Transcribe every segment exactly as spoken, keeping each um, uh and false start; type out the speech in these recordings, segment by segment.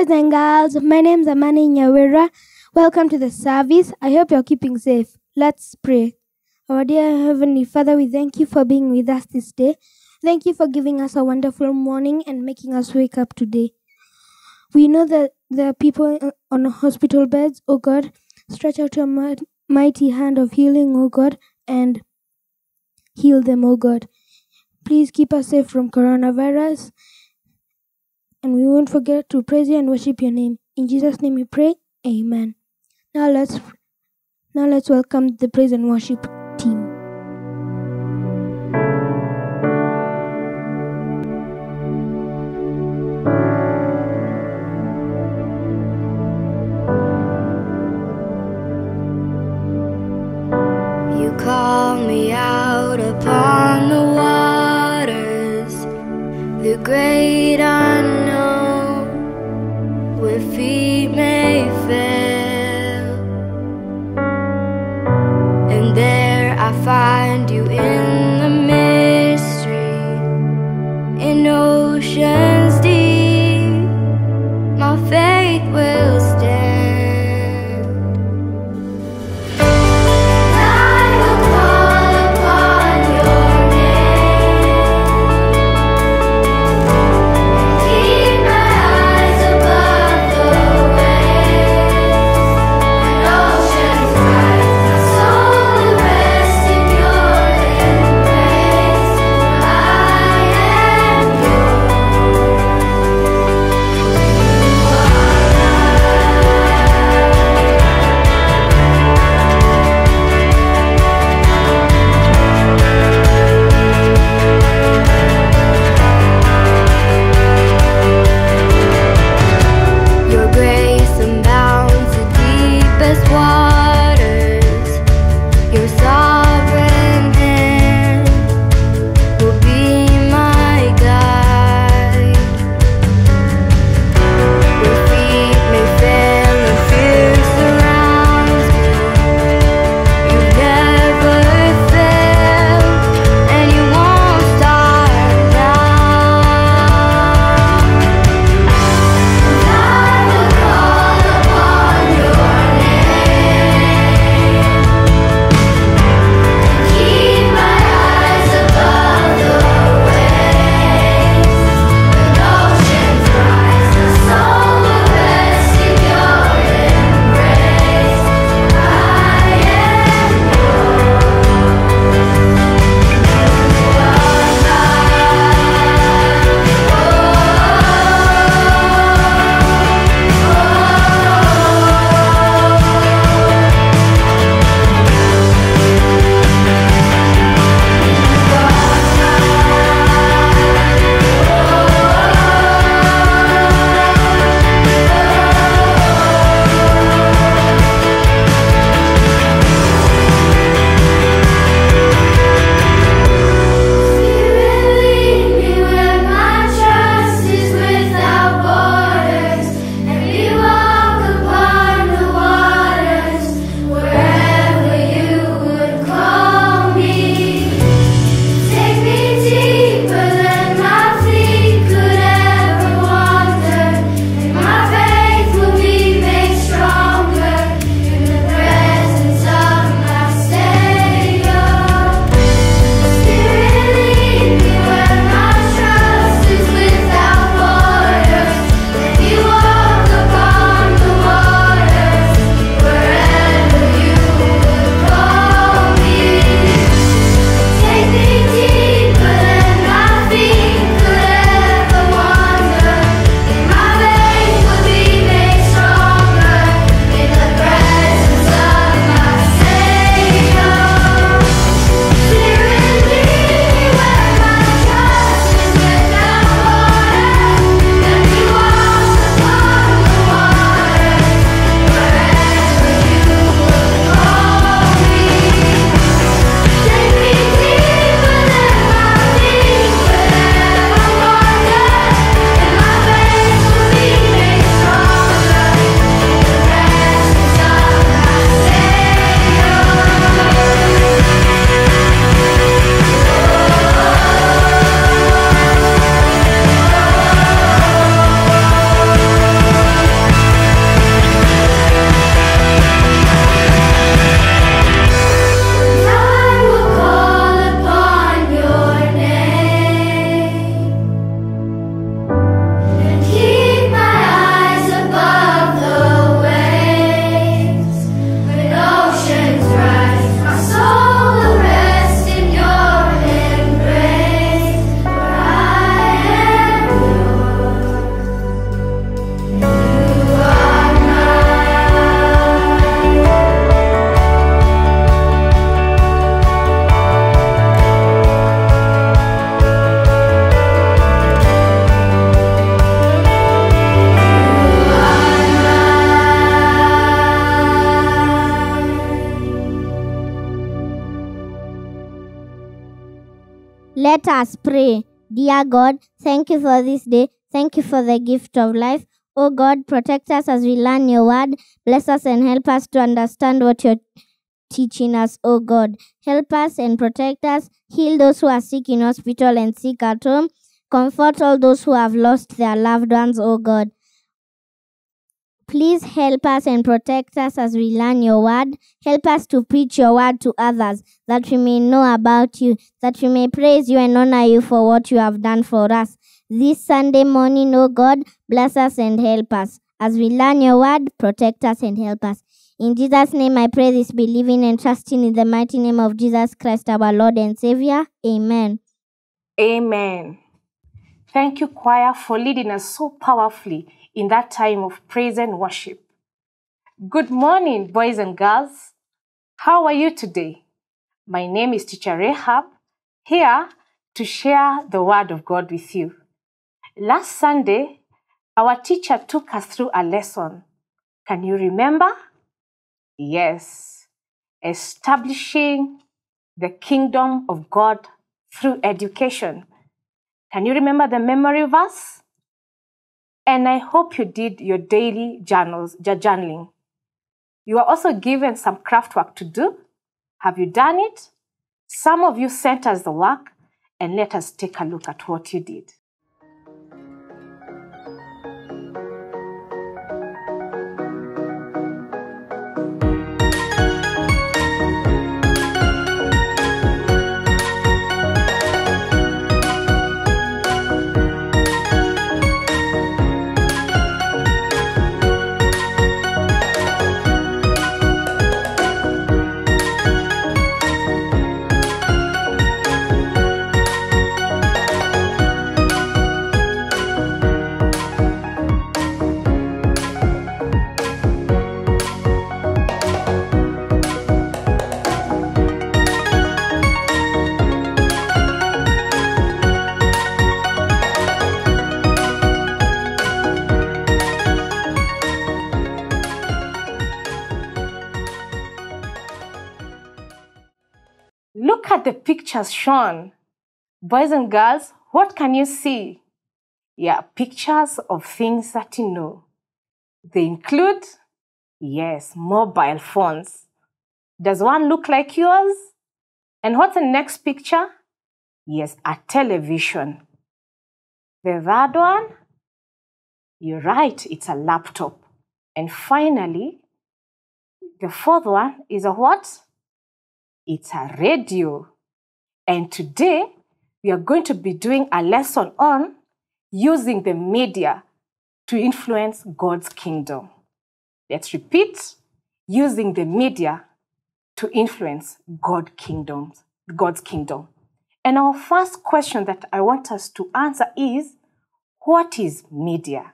boys and girls, my name is Amani Nyawera. Welcome to the service. I hope you're keeping safe. Let's pray. Our dear Heavenly Father, we thank you for being with us this day. Thank you for giving us a wonderful morning and making us wake up today. We know that there are people on hospital beds, oh God. Stretch out your mighty hand of healing, oh God, and heal them, oh God. Please keep us safe from coronavirus. And we won't forget to praise you and worship your name. In Jesus' name we pray. Amen. Now let's now let's welcome the praise and worship team. You call me out upon the waters, the great unknown, where feet may fail, and there I find you in the mystery, in oceans deep, my faith will stand. Your Let us pray. Dear God, thank you for this day. Thank you for the gift of life. Oh God, protect us as we learn your word. Bless us and help us to understand what you're teaching us, oh God. Help us and protect us. Heal those who are sick in hospital and sick at home. Comfort all those who have lost their loved ones, oh God. Please help us and protect us as we learn your word. Help us to preach your word to others, that we may know about you, that we may praise you and honor you for what you have done for us. This Sunday morning, oh God, bless us and help us. As we learn your word, protect us and help us. In Jesus' name I pray this, believing and trusting in the mighty name of Jesus Christ, our Lord and Savior. Amen. Amen. Thank you, choir, for leading us so powerfully in that time of praise and worship. Good morning, boys and girls. How are you today? My name is Teacher Rahab, here to share the word of God with you. Last Sunday, our teacher took us through a lesson. Can you remember? Yes, establishing the kingdom of God through education. Can you remember the memory verse? And I hope you did your daily journals, journaling. You are also given some craft work to do. Have you done it? Some of you sent us the work, and let us take a look at what you did. Look at the pictures shown. Boys and girls, what can you see? Yeah, pictures of things that you know. They include, yes, mobile phones. Does one look like yours? And what's the next picture? Yes, a television. The third one? You're right, it's a laptop. And finally, the fourth one is a what? It's a radio. And today, we are going to be doing a lesson on using the media to influence God's kingdom. Let's repeat, using the media to influence God's kingdom, God's kingdom. And our first question that I want us to answer is, what is media?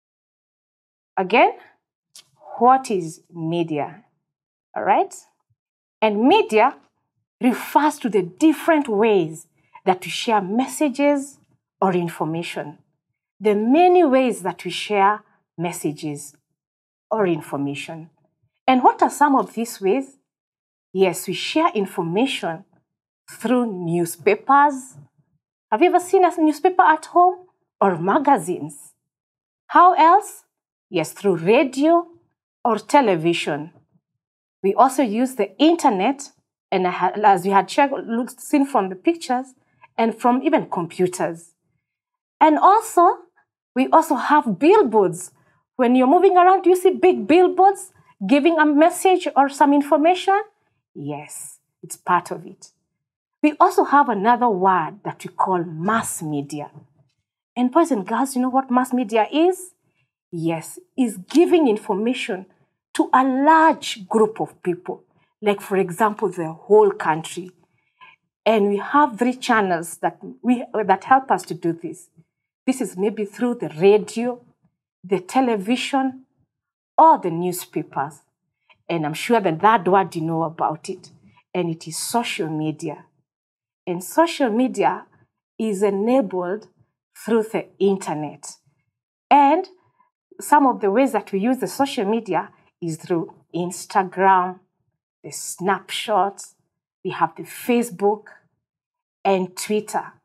Again, what is media? All right? And media refers to the different ways that we share messages or information. The many ways that we share messages or information. And what are some of these ways? Yes, we share information through newspapers. Have you ever seen a newspaper at home? Or magazines? How else? Yes, through radio or television. We also use the internet, and as we had checked, seen from the pictures, and from even computers. And also, we also have billboards. When you're moving around, do you see big billboards giving a message or some information? Yes, it's part of it. We also have another word that we call mass media. And boys and girls, you know what mass media is? Yes, is giving information to a large group of people, like for example, the whole country. And we have three channels that, we, that help us to do this. This is maybe through the radio, the television, or the newspapers. And I'm sure that that word you know about it, and it is social media. And social media is enabled through the internet. And some of the ways that we use the social media is through Instagram, the snapshots, we have the Facebook and Twitter.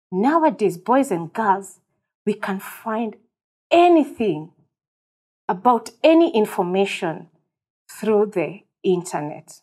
Nowadays, boys and girls, we can find anything about any information through the internet.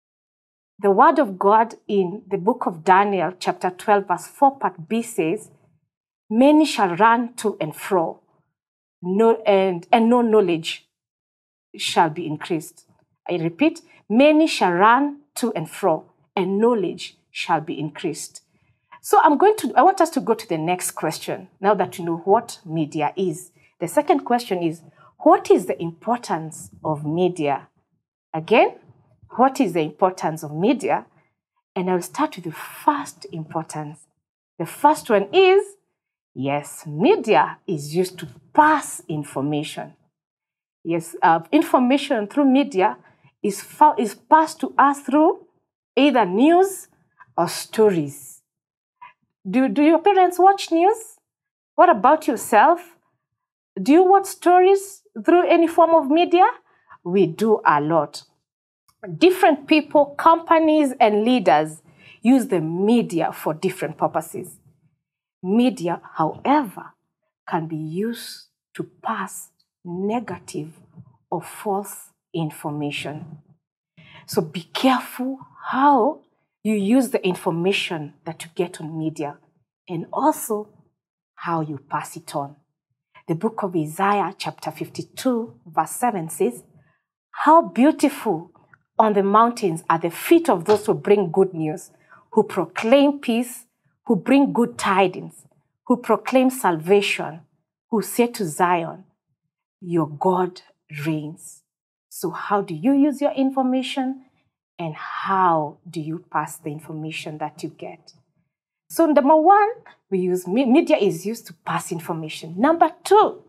The word of God in the book of Daniel, chapter twelve, verse four, part B says, many shall run to and fro, no, and, and no knowledge shall be increased. I repeat, many shall run to and fro, and knowledge shall be increased. So I'm going to, I want us to go to the next question, now that you know what media is. The second question is, what is the importance of media? Again, what is the importance of media? And I'll start with the first importance. The first one is, yes, media is used to pass information. Yes, uh, information through media is, is passed to us through either news or stories. Do, do your parents watch news? What about yourself? Do you watch stories through any form of media? We do a lot. Different people, companies, and leaders use the media for different purposes. Media, however, can be used to pass negative or false information. So be careful how you use the information that you get on media, and also how you pass it on. The book of Isaiah, chapter fifty-two, verse seven says, how beautiful on the mountains are the feet of those who bring good news, who proclaim peace, who bring good tidings, who proclaim salvation, who say to Zion, your God reigns. So how do you use your information, and how do you pass the information that you get? So number one, we use media is used to pass information. Number two,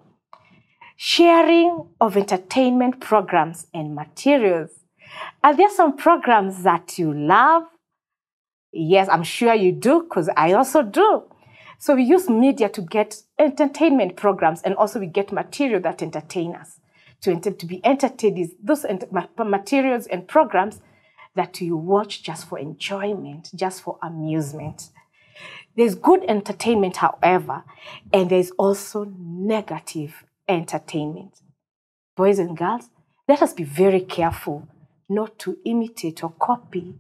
sharing of entertainment programs and materials. Are there some programs that you love? Yes, I'm sure you do, because I also do. So we use media to get entertainment programs, and also we get material that entertain us. To, to be entertained is those materials and programs that you watch just for enjoyment, just for amusement. There's good entertainment, however, and there's also negative entertainment. Boys and girls, let us be very careful not to imitate or copy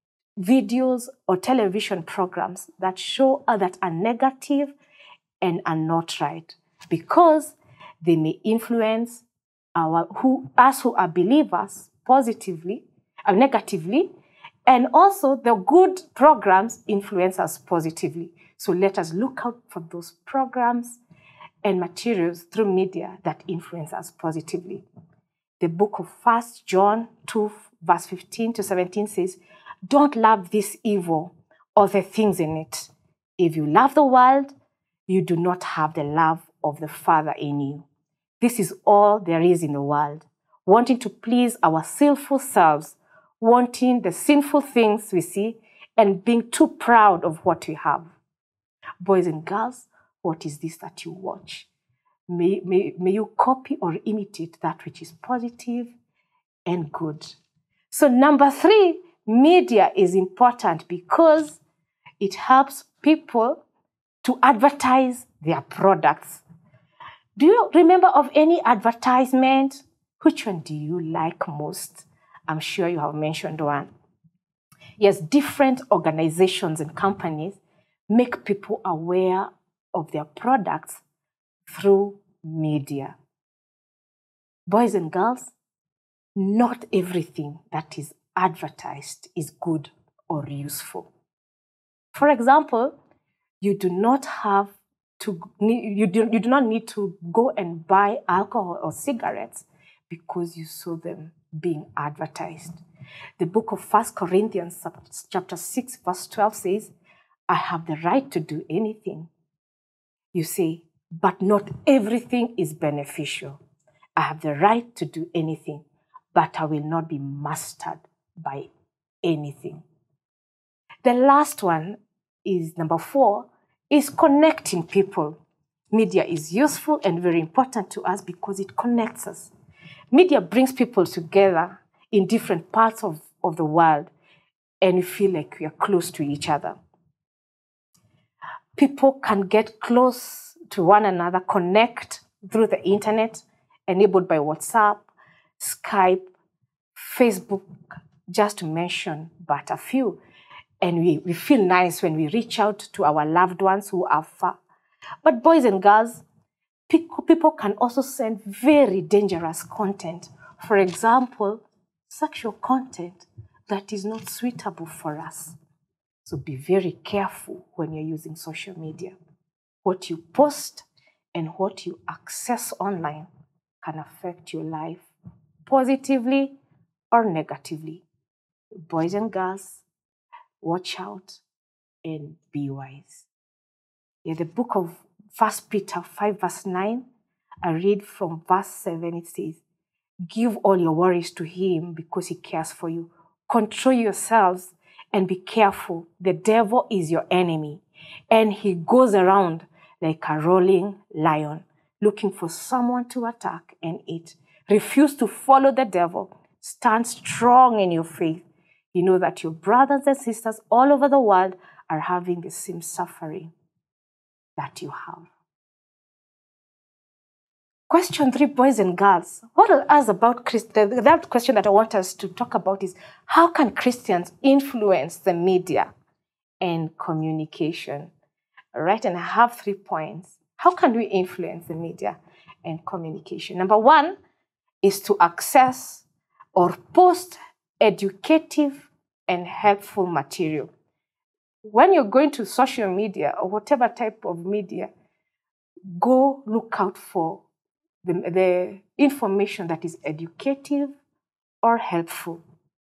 videos or television programs that show uh, that are negative and are not right, because they may influence our who us who are believers positively or negatively, and also the good programs influence us positively. So let us look out for those programs and materials through media that influence us positively. The book of First John two, verse fifteen to seventeen says, don't love this evil or the things in it. If you love the world, you do not have the love of the Father in you. This is all there is in the world, wanting to please our sinful selves, wanting the sinful things we see, and being too proud of what we have. Boys and girls, what is this that you watch? May, may, may you copy or imitate that which is positive and good. So number three, media is important because it helps people to advertise their products. Do you remember of any advertisement? Which one do you like most? I'm sure you have mentioned one. Yes, different organizations and companies make people aware of their products through media. Boys and girls, not everything that is advertised is good or useful. For example, you do not have to, you do, you do not need to go and buy alcohol or cigarettes because you saw them being advertised. The book of First Corinthians chapter six, verse twelve says, I have the right to do anything. You say, but not everything is beneficial. I have the right to do anything, but I will not be mastered by anything. The last one is number four, is connecting people. Media is useful and very important to us because it connects us. Media brings people together in different parts of, of the world, and we feel like we are close to each other. People can get close to one another, connect through the internet, enabled by WhatsApp, Skype, Facebook, just to mention but a few. And we, we feel nice when we reach out to our loved ones who are far. But boys and girls, people can also send very dangerous content. For example, sexual content that is not suitable for us. So be very careful when you're using social media. What you post and what you access online can affect your life positively or negatively. Boys and girls, watch out and be wise. In the book of First Peter five verse nine, I read from verse seven, it says, give all your worries to him because he cares for you. Control yourselves and be careful. The devil is your enemy, and he goes around like a rolling lion, looking for someone to attack and eat. Refuse to follow the devil. Stand strong in your faith. You know that your brothers and sisters all over the world are having the same suffering that you have. Question three, boys and girls. What I'll ask about Christians, that question that I want us to talk about is, how can Christians influence the media and communication? All right, and I have three points. How can we influence the media and communication? Number one is to access or post educative and helpful material. When you're going to social media or whatever type of media, go look out for the, the information that is educative or helpful.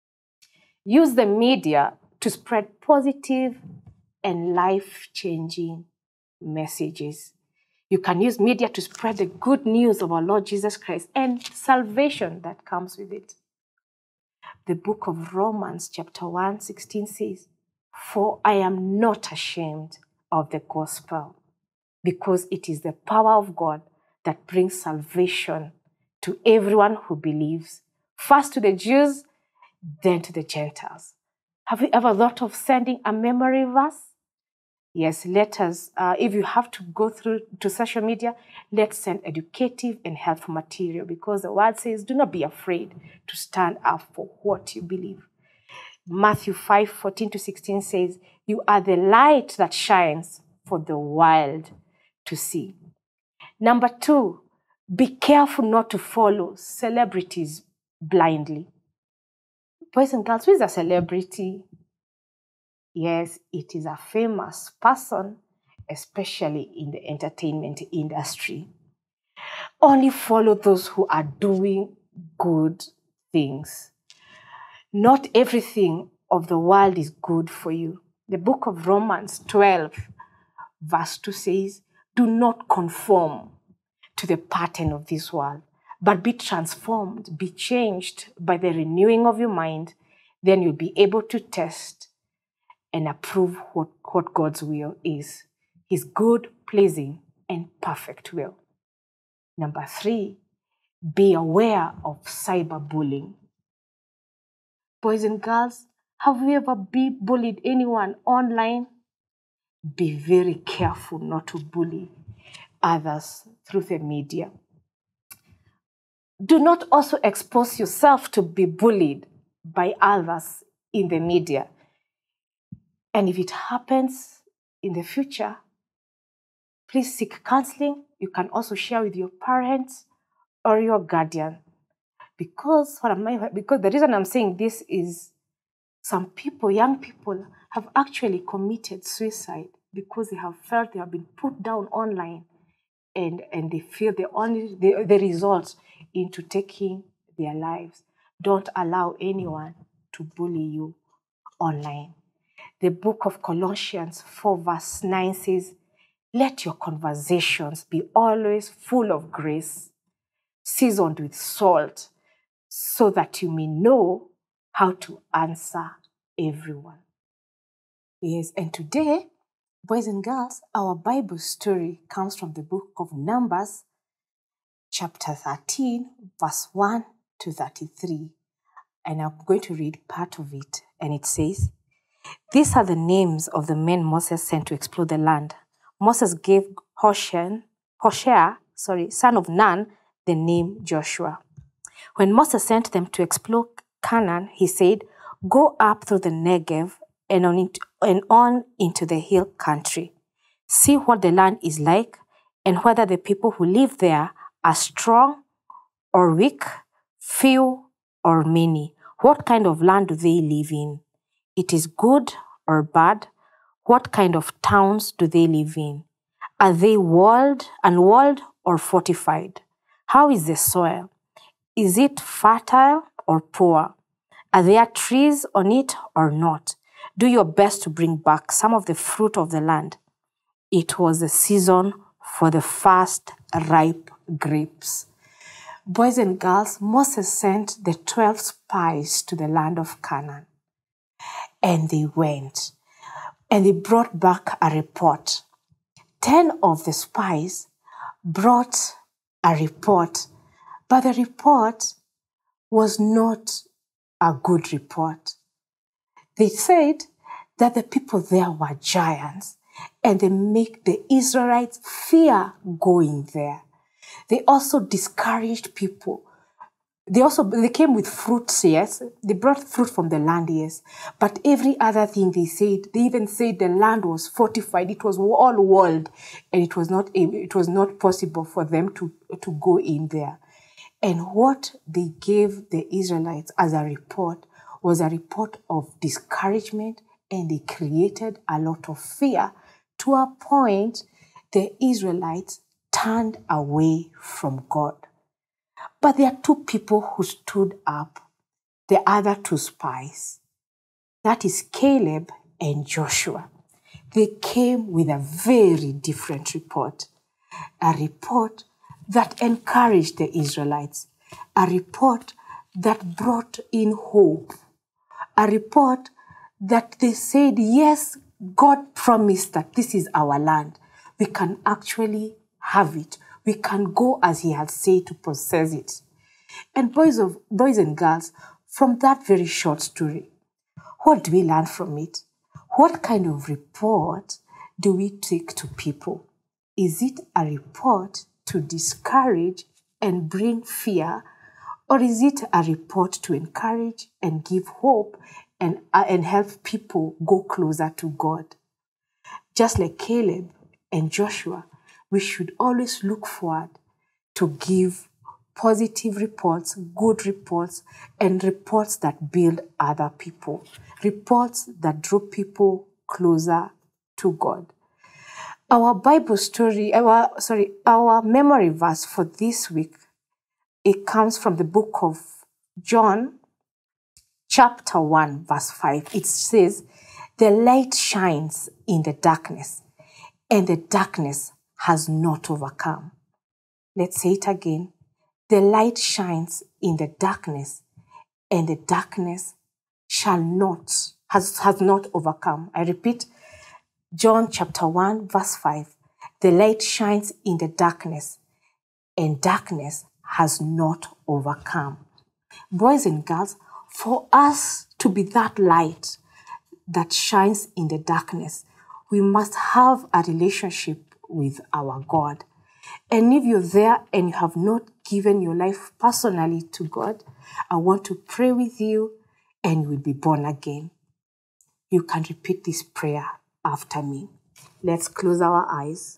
Use the media to spread positive and life-changing messages. You can use media to spread the good news of our Lord Jesus Christ and salvation that comes with it. The book of Romans chapter one sixteen says, for I am not ashamed of the gospel, because it is the power of God that brings salvation to everyone who believes, first to the Jews, then to the Gentiles. Have you ever thought of sending a memory verse? Yes, let us, uh, if you have to go through to social media, let's send educative and helpful material, because the word says, do not be afraid to stand up for what you believe. Matthew five fourteen to sixteen says, you are the light that shines for the world to see. Number two, be careful not to follow celebrities blindly. Boys and girls, who is a celebrity? Yes, it is a famous person, especially in the entertainment industry. Only follow those who are doing good things. Not everything of the world is good for you. The book of Romans twelve, verse two says, do not conform to the pattern of this world, but be transformed, be changed by the renewing of your mind. Then you'll be able to test and approve what, what God's will is, his good, pleasing, and perfect will. Number three, be aware of cyberbullying. Boys and girls, have you ever be bullied anyone online? Be very careful not to bully others through the media. Do not also expose yourself to be bullied by others in the media. And if it happens in the future, please seek counseling. You can also share with your parents or your guardian. Because, what am I, because the reason I'm saying this is some people, young people, have actually committed suicide because they have felt they have been put down online, and, and they feel the only the, the result into taking their lives. Don't allow anyone to bully you online. The book of Colossians four verse nine says, let your conversations be always full of grace, seasoned with salt, so that you may know how to answer everyone. Yes, and today, boys and girls, our Bible story comes from the book of Numbers, chapter thirteen, verse one to thirty-three. And I'm going to read part of it. And it says, these are the names of the men Moses sent to explore the land. Moses gave Hoshea, Hoshea, sorry, son of Nun, the name Joshua. When Moses sent them to explore Canaan, he said, "Go up through the Negev and on, into, and on into the hill country. See what the land is like and whether the people who live there are strong or weak, few or many. What kind of land do they live in? It is good or bad? What kind of towns do they live in? Are they walled, unwalled, or fortified? How is the soil? Is it fertile or poor? Are there trees on it or not? Do your best to bring back some of the fruit of the land." It was the season for the first ripe grapes. Boys and girls, Moses sent the twelve spies to the land of Canaan. And they went. And they brought back a report. Ten of the spies brought a report. But the report was not a good report. They said that the people there were giants and they make the Israelites fear going there. They also discouraged people. They also they came with fruits, yes. They brought fruit from the land, yes. But every other thing they said, they even said the land was fortified. It was all walled, and it was not it was not possible for them to, to go in there. And what they gave the Israelites as a report was a report of discouragement, and they created a lot of fear to a point the Israelites turned away from God. But there are two people who stood up, the other two spies. That is Caleb and Joshua. They came with a very different report, a report that encouraged the Israelites, a report that brought in hope, a report that they said, yes, God promised that this is our land. We can actually have it. We can go as he had said to possess it. And boys, of, boys and girls, from that very short story, what do we learn from it? What kind of report do we take to people? Is it a report to discourage and bring fear, or is it a report to encourage and give hope and, uh, and help people go closer to God? Just like Caleb and Joshua, we should always look forward to give positive reports, good reports, and reports that build other people, reports that draw people closer to God. Our Bible story, our sorry, our memory verse for this week, it comes from the book of John, chapter one, verse five. It says, "The light shines in the darkness, and the darkness has not overcome." Let's say it again. "The light shines in the darkness, and the darkness shall not, has, has not overcome." I repeat, John chapter one, verse five. "The light shines in the darkness, and darkness has not overcome." Boys and girls, for us to be that light that shines in the darkness, we must have a relationship with our God. And if you're there and you have not given your life personally to God, I want to pray with you and you will be born again. You can repeat this prayer after me. Let's close our eyes.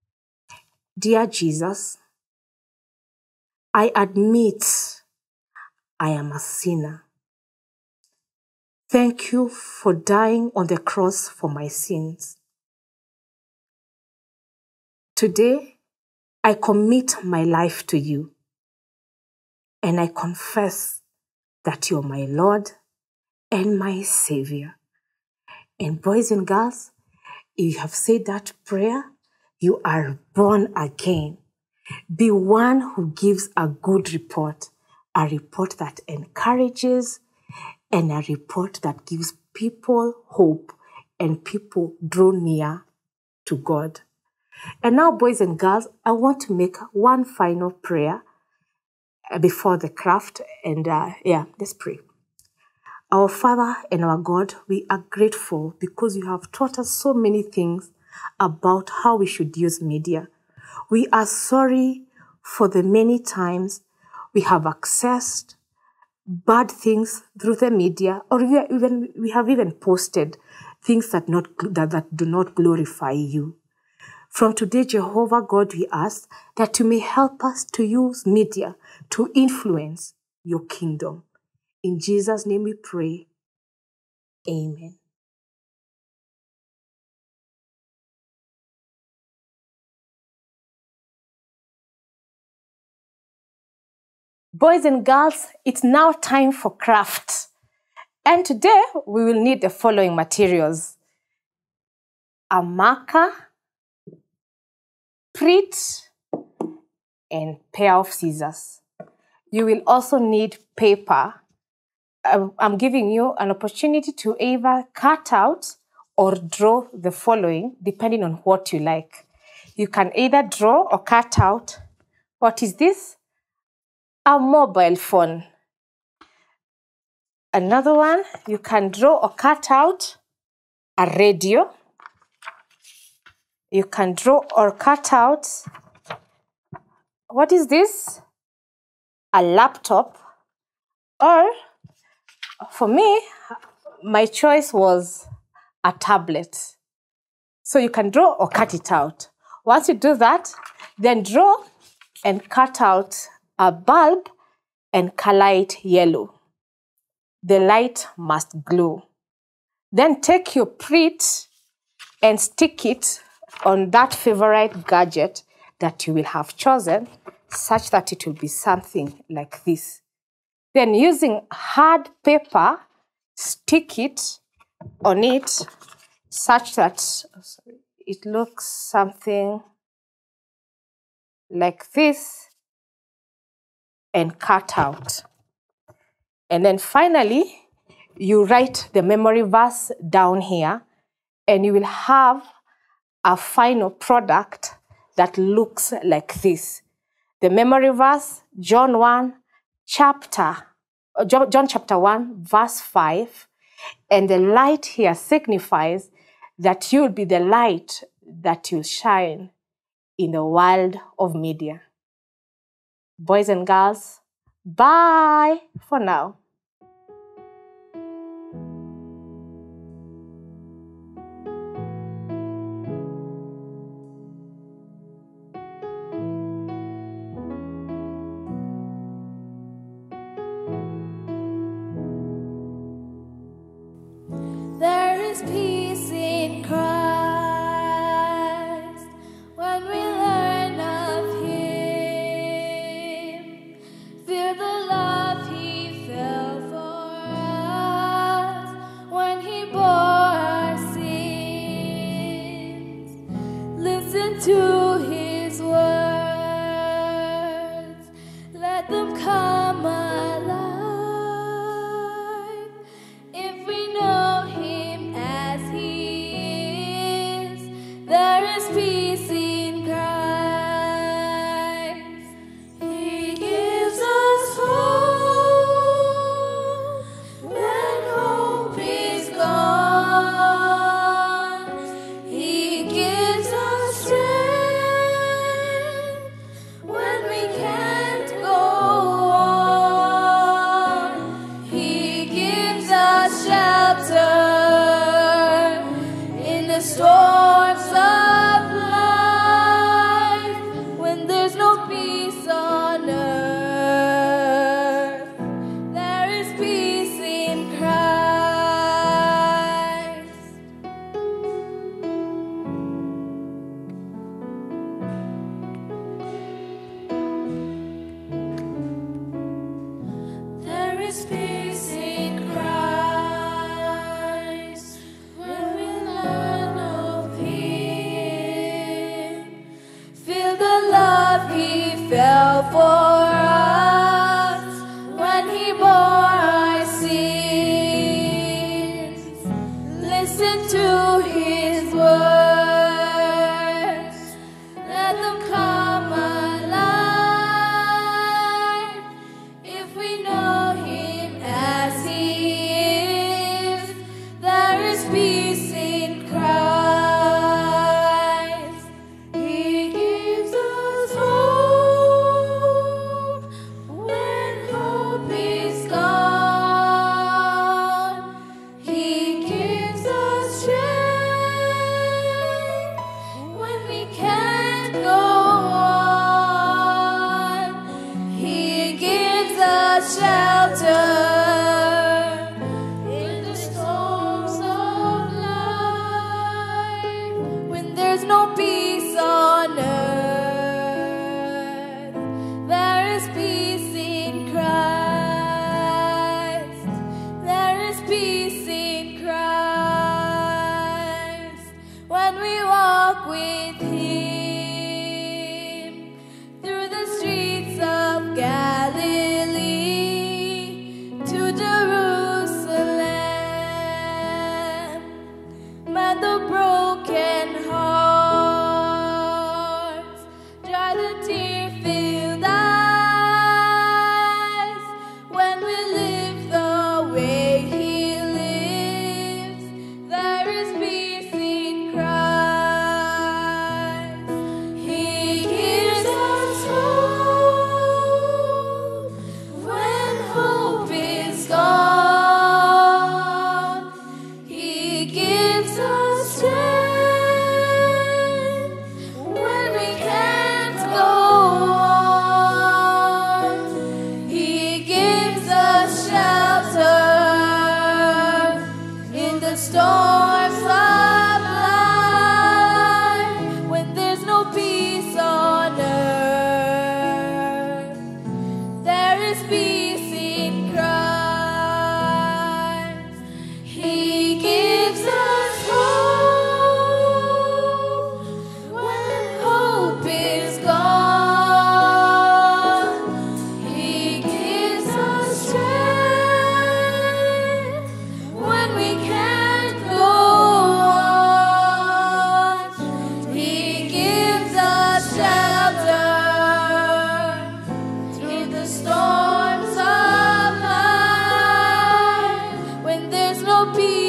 Dear Jesus, I admit I am a sinner. Thank you for dying on the cross for my sins. Today, I commit my life to you, and I confess that you're my Lord and my Savior. And boys and girls, if you have said that prayer, you are born again. Be one who gives a good report, a report that encourages, and a report that gives people hope and people draw near to God. And now, boys and girls, I want to make one final prayer before the craft. And uh, yeah, let's pray. Our Father and our God, we are grateful because you have taught us so many things about how we should use media. We are sorry for the many times we have accessed bad things through the media, or we, are even, we have even posted things that, not, that, that do not glorify you. From today, Jehovah God, we ask that you may help us to use media to influence your kingdom. In Jesus' name we pray. Amen. Boys and girls, it's now time for craft. And today, we will need the following materials: a marker, Prit, and pair of scissors. You will also need paper. I'm giving you an opportunity to either cut out or draw the following, depending on what you like. You can either draw or cut out. What is this? A mobile phone. Another one, you can draw or cut out a radio. You can draw or cut out, what is this? A laptop. Or, for me, my choice was a tablet. So you can draw or cut it out. Once you do that, then draw and cut out a bulb and color it yellow. The light must glow. Then take your Prit and stick it on that favorite gadget that you will have chosen, such that it will be something like this. Then using hard paper, stick it on it such that it looks something like this, and cut out. And then finally, you write the memory verse down here, and you will have a final product that looks like this. The memory verse, John one, chapter, John, John chapter one, verse five. And the light here signifies that you will be the light that will shine in the world of media. Boys and girls, bye for now. There is peace in Christ when we learn of Him. Feel the love He felt for us when He bore our sins. Listen to His words, let them come alive. If we know Him as He is, there is peace in Christ. He gives us hope when hope is gone. He gives us strength when we can't go on. He gives us shelter in the storms of life when there's no peace on earth. There is peace in Christ. There is peace in Christ. He gives us hope when hope is gone. He gives us strength when we can't go on. He gives us shelter through the storms of life when there's no peace.